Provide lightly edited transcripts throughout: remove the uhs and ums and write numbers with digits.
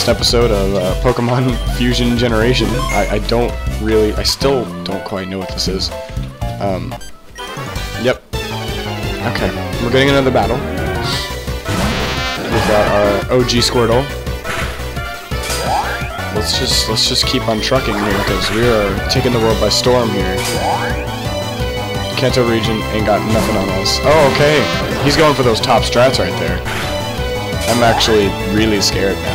next episode of Pokemon Fusion Generation. I still don't quite know what this is. Yep. Okay, we're getting another battle. We've got our OG Squirtle. Let's just keep on trucking here because we are taking the world by storm here. Kanto region ain't got nothing on us. Oh, okay. He's going for those top strats right there. I'm actually really scared now.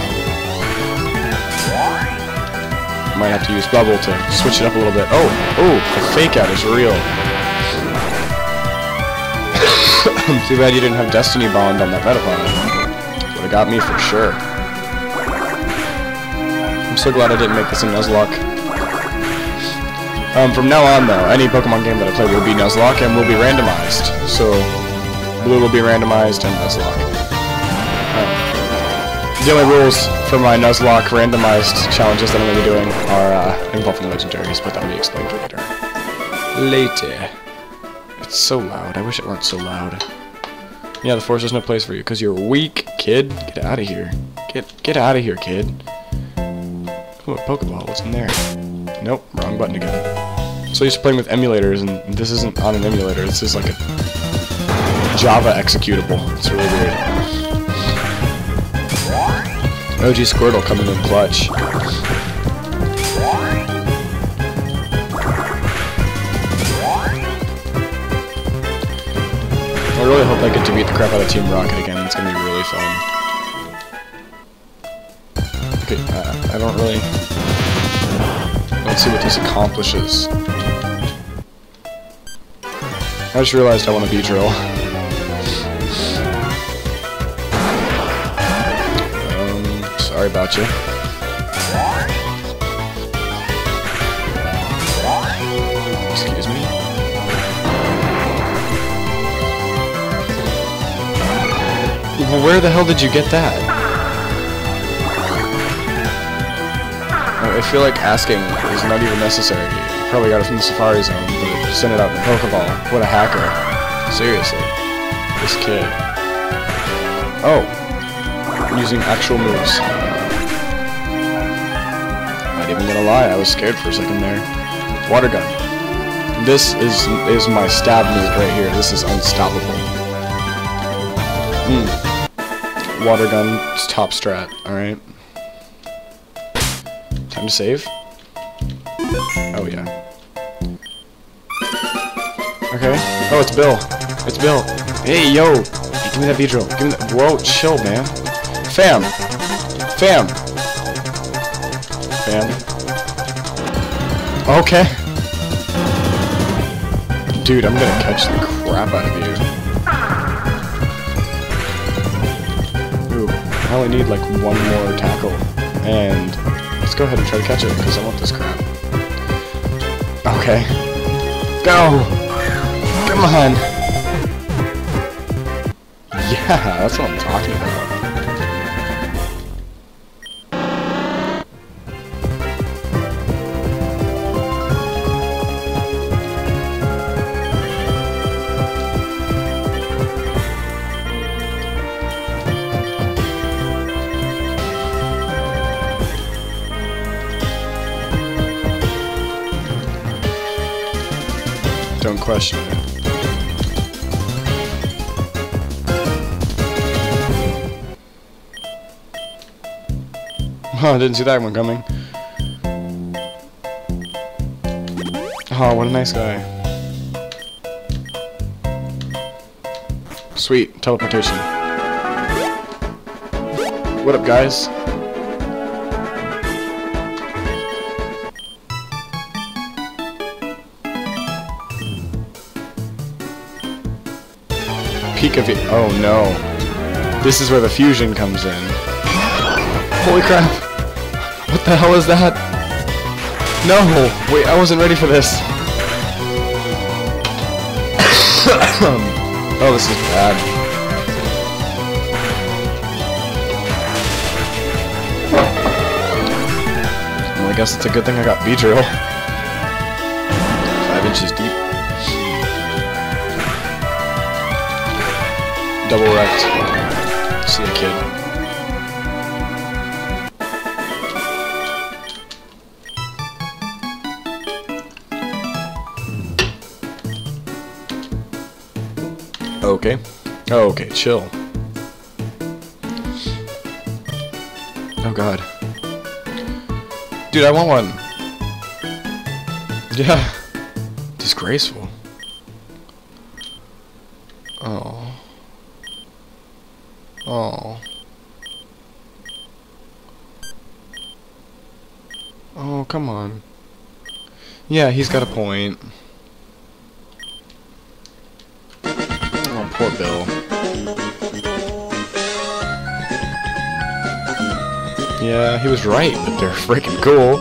Might have to use Bubble to switch it up a little bit. Oh, the fake out is real. Too bad you didn't have Destiny Bond on that Metapod. Would have got me for sure. I'm so glad I didn't make this a Nuzlocke. From now on, though, any Pokemon game that I play will be Nuzlocke and will be randomized. So, Blue will be randomized and Nuzlocke. The only rules for my Nuzlocke randomized challenges that I'm going to be doing are involving legendaries, but that will be explained later. Later. It's so loud. I wish it weren't so loud. Yeah, the force has no place for you because you're weak, kid. Get out of here. Get out of here, kid. Ooh, a Pokeball. What's in there? Nope, wrong button again. So used to playing with emulators, and this isn't on an emulator. This is like a Java executable. It's really weird. OG Squirtle coming in clutch. I really hope I get to beat the crap out of Team Rocket again. It's gonna be really fun. Okay, I don't really... Let's see what this accomplishes. I just realized I want a Beedrill. Sorry about you. Excuse me. Well, where the hell did you get that? I feel like asking is not even necessary. You probably got it from the Safari Zone, but send it out in Pokeball. What a hacker. Seriously. This kid. Oh. I'm using actual moves. Not even gonna lie, I was scared for a second there. Water Gun. This is my stab move right here. This is unstoppable. Water Gun, it's top strat, alright. Time to save. Oh yeah. Okay. Oh, it's Bill. It's Bill. Hey, yo! Hey, give me that Beedrill. Give me that. Whoa, chill, man. Fam! Fam! Fam. Okay. Dude, I'm gonna catch the crap out of you. Ooh, I only need like one more tackle. And let's go ahead and try to catch it, because I want this crap. Okay. Go! Come on! Yeah, that's what I'm talking about. Don't question it. Oh, I didn't see that one coming. Oh, what a nice guy. Sweet, teleportation. What up, guys? Pikavee. Oh no. This is where the fusion comes in. Holy crap. What the hell is that? No! Wait, I wasn't ready for this. Oh, this is bad. Well, I guess it's a good thing I got Beedrill. 5 inches deep. Double wrecked. See ya, kid. Okay. Okay, chill. Oh god. Dude, I want one. Yeah. Disgraceful. Oh. Oh. Oh, come on. Yeah, he's got a point. Oh, poor Bill. Yeah, he was right, but they're freaking cool.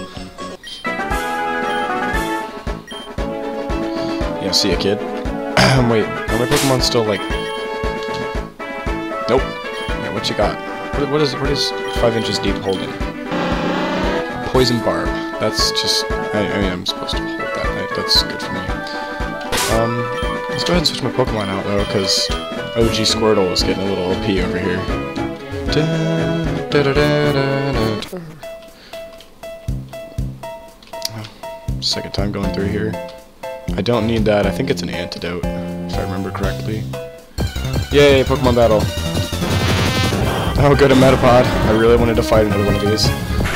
Yeah, see ya, kid. Wait, are my Pokemon still, like... Nope. Yeah, what you got? What is 5 inches deep holding? Poison Barb. That's just... I mean, I'm supposed to hold that. That's good for me. Let's go ahead and switch my Pokemon out, though, because OG Squirtle is getting a little OP over here. Second time going through here. I don't need that. I think it's an antidote, if I remember correctly. Yay, Pokemon battle. Oh, good, a Metapod. I really wanted to fight another one of these.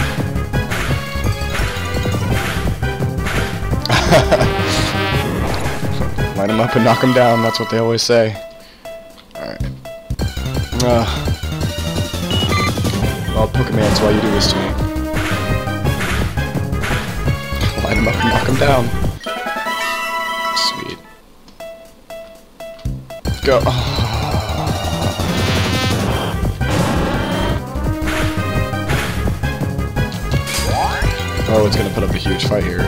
Line them up and knock them down, that's what they always say. Alright. Well, Pokemans, while you do this to me. Line them up and knock them down. Sweet. Go. Oh, it's gonna put up a huge fight here.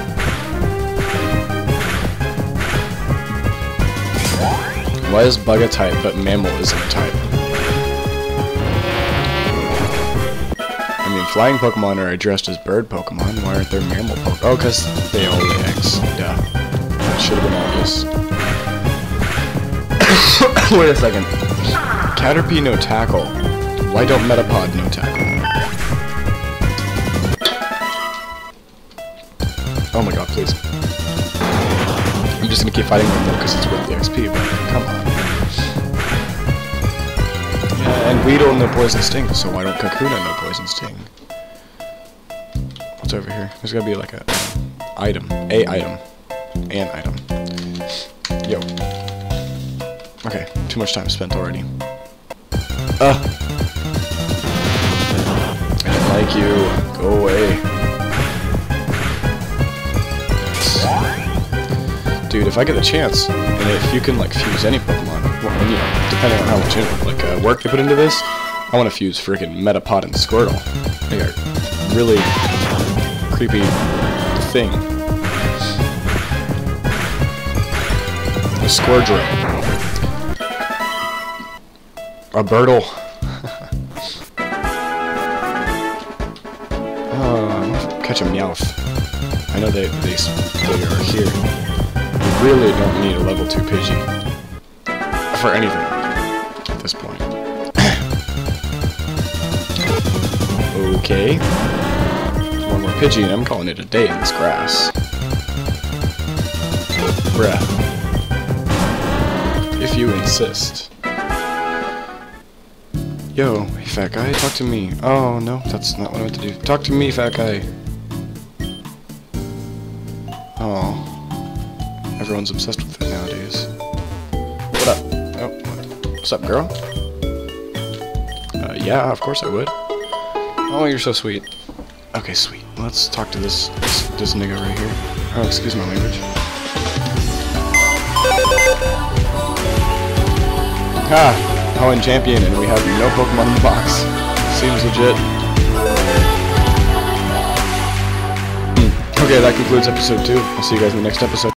Why is Bug a type, but Mammal isn't a type? I mean, flying Pokemon are addressed as bird Pokemon. Why aren't there Mammal Pokemon? Oh, because they all lay eggs. Yeah. That should have been obvious. Wait a second. Caterpie no tackle. Why don't Metapod no tackle? Oh my god, please. I'm just gonna keep fighting them though because it's worth the XP, but come on. Yeah, and Weedle no Poison Sting, so why don't Kakuna no Poison Sting? What's over here? There's gotta be like a item. An item. Yo. Okay, too much time spent already. I didn't like you. Go away. Dude, if I get the chance, and if you can like fuse any Pokemon, well, you know, depending on how much work they put into this, I want to fuse freaking Metapod and Squirtle. They are really creepy thing. A Squirtle. A Birdle. Catch a Meowth. I know they are here. Really don't need a level 2 Pidgey for anything at this point. Okay. One more Pidgey and I'm calling it a day in this grass. Bruh. If you insist. Yo, hey fat guy, talk to me. Oh no, that's not what I meant to do. Talk to me, fat guy. Oh. Everyone's obsessed with it nowadays. What up? Oh, what's up, girl? Yeah, of course I would. Oh, you're so sweet. Okay, sweet. Let's talk to this nigga right here. Oh, excuse my language. Ha! Holland champion, and we have no Pokemon in the box. Seems legit. Okay, that concludes episode 2. I'll see you guys in the next episode.